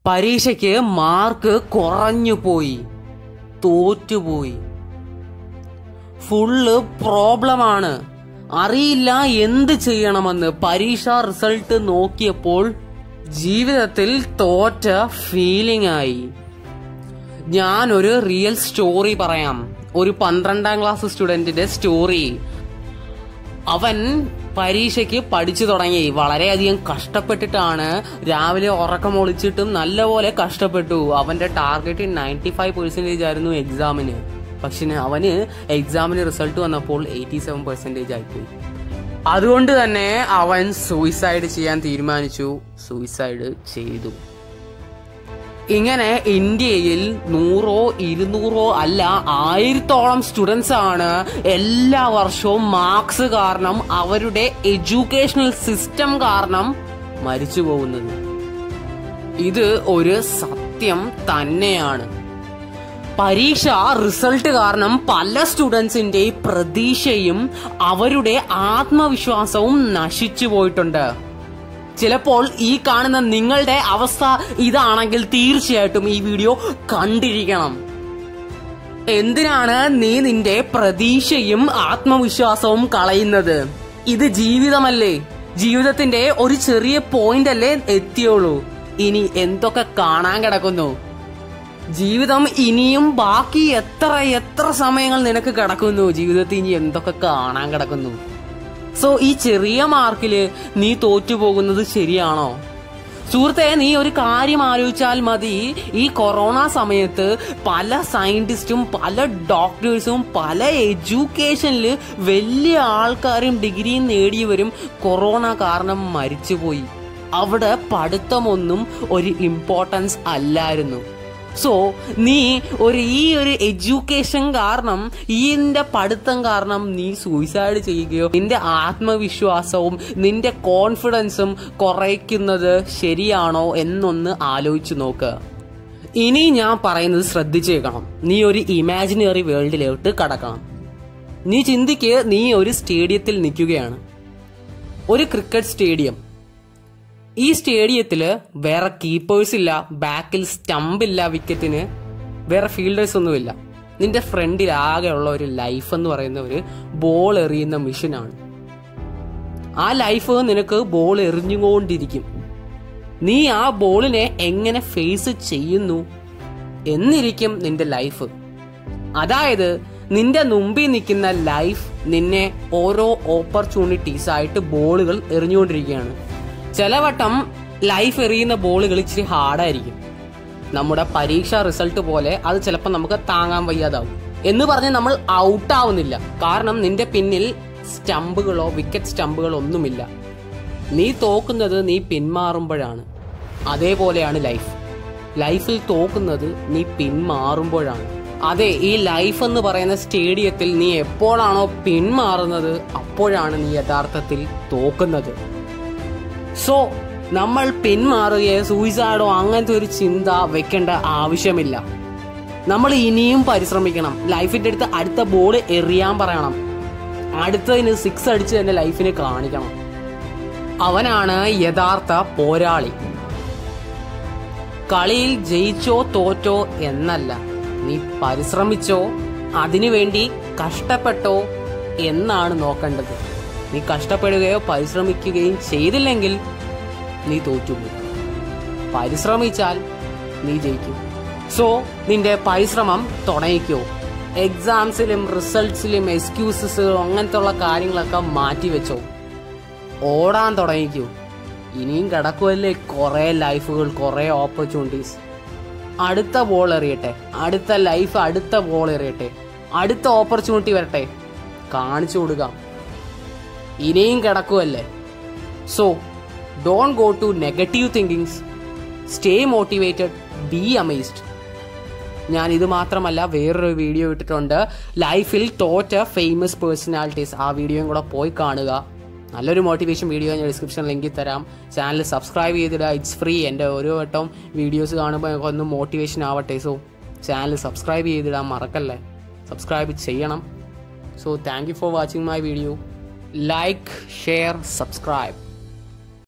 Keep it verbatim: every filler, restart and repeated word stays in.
പരീക്ഷയ്ക്ക് മാർക്ക് കുറഞ്ഞു പോയി, തോറ്റുപോയി, ഫുള്ള് പ്രോബ്ലമാണ്, അറിയില്ല എന്ത് ചെയ്യണമെന്ന്. പരീക്ഷാ റിസൾട്ട് നോക്കിയപ്പോൾ ജീവിതത്തിൽ തോറ്റ ഫീലിംഗ് ആയി. ഞാനൊരു റിയൽ സ്റ്റോറി പറയാം, ഒരു പന്ത്രണ്ടാം ക്ലാസ് സ്റ്റുഡന്റിന്റെ സ്റ്റോറി. അവൻ പരീക്ഷയ്ക്ക് പഠിച്ചു തുടങ്ങി, വളരെയധികം കഷ്ടപ്പെട്ടിട്ടാണ്. രാവിലെ ഉറക്കം ഒളിച്ചിട്ടും നല്ലപോലെ കഷ്ടപ്പെട്ടു. അവന്റെ ടാർഗറ്റ് നയൻറ്റി ഫൈവ് പെർസെന്റേജ് ആയിരുന്നു എക്സാമിന്. പക്ഷെ അവന് എക്സാമിന് റിസൾട്ട് വന്നപ്പോൾ എയ്റ്റി സെവൻ പെർസെന്റേജ് ആയിപ്പോയി. അതുകൊണ്ട് തന്നെ അവൻ സൂയിസൈഡ് ചെയ്യാൻ തീരുമാനിച്ചു. സൂയിസൈഡ് ചെയ്തു. ഇങ്ങനെ ഇന്ത്യയിൽ നൂറോ ഇരുന്നൂറോ അല്ല ആയിരത്തോളം സ്റ്റുഡൻസ് ആണ് എല്ലാ വർഷവും മാർക്സ് കാരണം, അവരുടെ എഡ്യൂക്കേഷണൽ സിസ്റ്റം കാരണം മരിച്ചു പോകുന്നത്. ഇത് ഒരു സത്യം തന്നെയാണ്. പരീക്ഷ റിസൾട്ട് കാരണം പല സ്റ്റുഡൻസിന്റെ പ്രതീക്ഷയും അവരുടെ ആത്മവിശ്വാസവും നശിച്ചു പോയിട്ടുണ്ട്. ചിലപ്പോൾ ഈ കാണുന്ന നിങ്ങളുടെ അവസ്ഥ ഇതാണെങ്കിൽ തീർച്ചയായിട്ടും ഈ വീഡിയോ കണ്ടിരിക്കണം. എന്തിനാണ് നീ നിന്റെ പ്രതീക്ഷയും ആത്മവിശ്വാസവും കളയുന്നത്? ഇത് ജീവിതമല്ലേ? ജീവിതത്തിന്റെ ഒരു ചെറിയ പോയിന്റ് അല്ലേ എത്തിയുള്ളൂ. ഇനി എന്തൊക്കെ കാണാൻ കിടക്കുന്നു? ജീവിതം ഇനിയും ബാക്കി എത്ര എത്ര സമയങ്ങൾ നിനക്ക് കിടക്കുന്നു. ജീവിതത്തിൽ ഇനി എന്തൊക്കെ കാണാൻ കിടക്കുന്നു? സോ ഈ ചെറിയ മാർക്കില് നീ തോറ്റുപോകുന്നത് ശരിയാണോ? സുഹൃത്തെ, നീ ഒരു കാര്യം ആലോചിച്ചാൽ മതി. ഈ കൊറോണ സമയത്ത് പല സയന്റിസ്റ്റും പല ഡോക്ടേഴ്സും പല എഡ്യൂക്കേഷനില് വലിയ ആൾക്കാരും ഡിഗ്രിയും നേടിയവരും കൊറോണ കാരണം മരിച്ചുപോയി. അവിടെ പഠിത്തമൊന്നും ഒരു ഇമ്പോർട്ടൻസ് അല്ലായിരുന്നു. സോ നീ ഒരു ഈ ഒരു എഡ്യൂക്കേഷൻ കാരണം, ഈന്റെ പഠിത്തം കാരണം നീ സൂയിസൈഡ് ചെയ്യുകയോ നിന്റെ ആത്മവിശ്വാസവും നിന്റെ കോൺഫിഡൻസും കുറയ്ക്കുന്നത് ശരിയാണോ എന്നൊന്ന് ആലോചിച്ചു നോക്ക്. ഇനി ഞാൻ പറയുന്നത് ശ്രദ്ധിച്ചേക്കണം. നീ ഒരു ഇമാജിനറി വേൾഡിലോട്ട് കടക്കണം. നീ ചിന്തിക്ക്, നീ ഒരു സ്റ്റേഡിയത്തിൽ നിൽക്കുകയാണ്, ഒരു ക്രിക്കറ്റ് സ്റ്റേഡിയം. ഈ സ്റ്റേഡിയത്തില് വേറെ കീപ്പേഴ്സ് ഇല്ല, ബാക്കിൽ സ്റ്റംപ് ഇല്ല, വിക്കറ്റിന് വേറെ ഫീൽഡേഴ്സ് ഒന്നുമില്ല. നിന്റെ ഫ്രണ്ടിൽ ആകെയുള്ള ഒരു ലൈഫ് എന്ന് പറയുന്ന ഒരു ബോൾ എറിയുന്ന മെഷീനാണ്. ആ ലൈഫ് നിനക്ക് ബോൾ എറിഞ്ഞുകൊണ്ടിരിക്കും. നീ ആ ബോളിനെ എങ്ങനെ ഫേസ് ചെയ്യുന്നു എന്നിരിക്കും നിന്റെ ലൈഫ്. അതായത് നിന്റെ മുമ്പിൽ നിൽക്കുന്ന ലൈഫ് നിന്നെ ഓരോ ഓപ്പർച്യൂണിറ്റീസ് ആയിട്ട് ബോളുകൾ എറിഞ്ഞുകൊണ്ടിരിക്കുകയാണ്. ചിലവട്ടം ലൈഫ് എറിയുന്ന ബോളുകൾ ഇച്ചിരി ഹാർഡായിരിക്കും. നമ്മുടെ പരീക്ഷാ റിസൾട്ട് പോലെ അത് ചിലപ്പോൾ നമുക്ക് താങ്ങാൻ വയ്യാതാവും. എന്ന് പറഞ്ഞ് നമ്മൾ ഔട്ട് ആവുന്നില്ല. കാരണം നിന്റെ പിന്നിൽ സ്റ്റമ്പുകളോ വിക്കറ്റ് സ്റ്റമ്പുകളോ ഒന്നുമില്ല. നീ തോക്കുന്നത് നീ പിന്മാറുമ്പോഴാണ്. അതേപോലെയാണ് ലൈഫ്. ലൈഫിൽ തോക്കുന്നത് നീ പിന്മാറുമ്പോഴാണ്. അതെ, ഈ ലൈഫ് എന്ന് പറയുന്ന സ്റ്റേഡിയത്തിൽ നീ എപ്പോഴാണോ പിന്മാറുന്നത് അപ്പോഴാണ് നീ യഥാർത്ഥത്തിൽ തോക്കുന്നത്. സോ നമ്മൾ പിന്മാറുകയോ സൂയിസൈഡോ അങ്ങനത്തെ ഒരു ചിന്ത വെക്കേണ്ട ആവശ്യമില്ല. നമ്മൾ ഇനിയും പരിശ്രമിക്കണം. ലൈഫിന്റെ അടുത്ത് അടുത്ത ബോൾ എറിയാൻ പറയണം. അടുത്തതിന് സിക്സ് അടിച്ച് തന്നെ ലൈഫിനെ കാണിക്കണം. അവനാണ് യഥാർത്ഥ പോരാളി. കളിയിൽ ജയിച്ചോ തോറ്റോ എന്നല്ല, നീ പരിശ്രമിച്ചോ അതിനുവേണ്ടി കഷ്ടപ്പെട്ടോ എന്നാണ് നോക്കേണ്ടത്. നീ കഷ്ടപ്പെടുകയോ പരിശ്രമിക്കുകയും ചെയ്തില്ലെങ്കിൽ നീ തോറ്റുപോകും. പരിശ്രമിച്ചാൽ നീ ജയിക്കും. സോ നിന്റെ പരിശ്രമം തുടങ്ങിക്കോ. എക്സാംസിലും റിസൾട്ട്സിലും എക്സ്ക്യൂസസും അങ്ങനത്തെ ഉള്ള കാര്യങ്ങളൊക്കെ മാറ്റിവെച്ചോ. ഓടാൻ തുടങ്ങിക്കോ. ഇനിയും കിടക്കുമല്ലേ കുറെ ലൈഫുകൾ, കുറെ ഓപ്പർച്യൂണിറ്റീസ്. അടുത്ത ബോൾ എറിയട്ടെ, അടുത്ത ലൈഫ് അടുത്ത ബോൾ എറിയട്ടെ, അടുത്ത ഓപ്പർച്യൂണിറ്റി വരട്ടെ, കാണിച്ചു കൊടുക്കാം. ഇനിയും കിടക്കുമല്ലേ. So don't go to negative thinkings. Stay motivated, be amazed. ഞാൻ ഇത് മാത്രമല്ല വേറൊരു വീഡിയോ ഇട്ടിട്ടുണ്ട്, ലൈഫിൽ തോറ്റ ഫേമസ് പേഴ്സണാലിറ്റീസ്. ആ വീഡിയോയും കൂടെ പോയി കാണുക. നല്ലൊരു മോട്ടിവേഷൻ വീഡിയോ ഞാൻ ഡിസ്ക്രിപ്ഷൻ ലിങ്കിൽ തരാം. ചാനൽ സബ്സ്ക്രൈബ് ചെയ്തിടുക, ഇറ്റ്സ് ഫ്രീ. എൻ്റെ ഓരോ വട്ടം വീഡിയോസ് കാണുമ്പോൾ ഒന്ന് മോട്ടിവേഷൻ ആവട്ടെ. സോ ചാനൽ സബ്സ്ക്രൈബ് ചെയ്തിടാൻ മറക്കല്ലേ, സബ്സ്ക്രൈബ് ചെയ്യണം. So thank you for watching my video. Like, share, subscribe.